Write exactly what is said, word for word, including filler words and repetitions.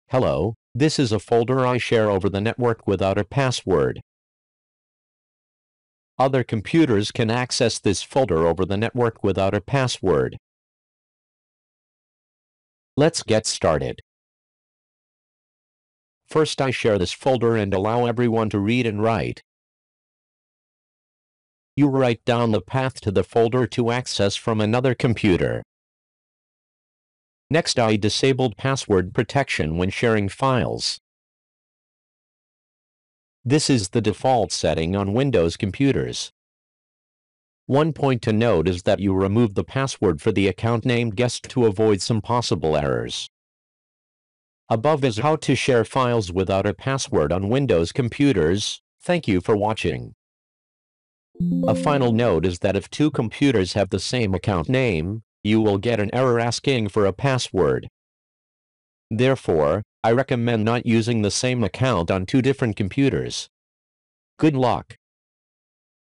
Hello, this is a folder I share over the network without a password. Other computers can access this folder over the network without a password. Let's get started. First, I share this folder and allow everyone to read and write. You write down the path to the folder to access from another computer. Next, I disabled password protection when sharing files. This is the default setting on Windows computers. One point to note is that you remove the password for the account named guest to avoid some possible errors. Above is how to share files without a password on Windows computers. Thank you for watching. A final note is that if two computers have the same account name, you will get an error asking for a password. Therefore, I recommend not using the same account on two different computers. Good luck.